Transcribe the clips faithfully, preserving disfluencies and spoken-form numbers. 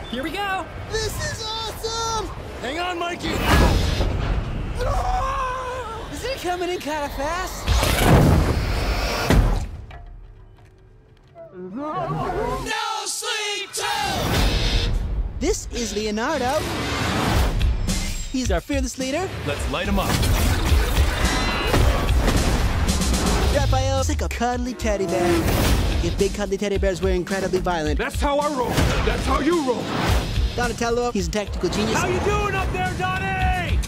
Here we go! This is awesome! Hang on, Mikey! Isn't it coming in kind of fast? No sleep till! This is Leonardo. He's our fearless leader. Let's light him up. Raphael's like a cuddly teddy bear. If big cuddly teddy bears were incredibly violent. That's how I roll. That's how you roll. Donatello, he's a tactical genius. How you doing up there, Donnie?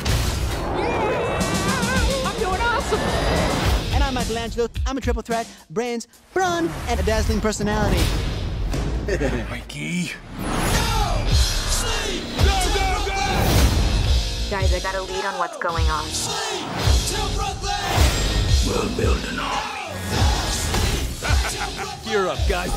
Yeah! I'm doing awesome. And I'm Michelangelo. I'm a triple threat, brains, brawn, and a dazzling personality. Mikey. No sleep! Go, go, go! Guys, I got a lead on what's going on. Sleep till Brooklyn! We'll build an army. Gear up, guys.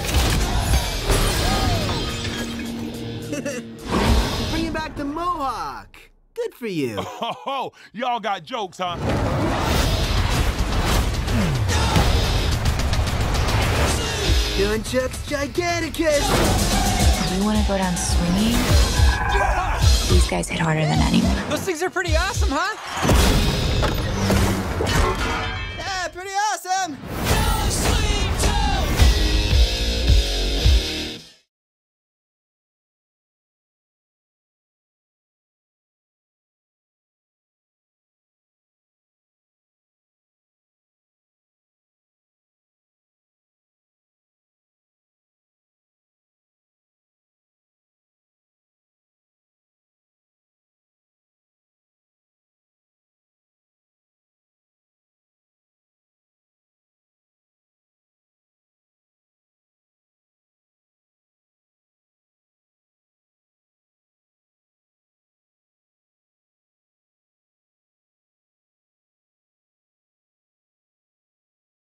Bringing back the Mohawk. Good for you. Oh, y'all got jokes, huh? Doing Chuck's Giganticus. We want to go down swinging. These guys hit harder than anyone. Those things are pretty awesome, huh?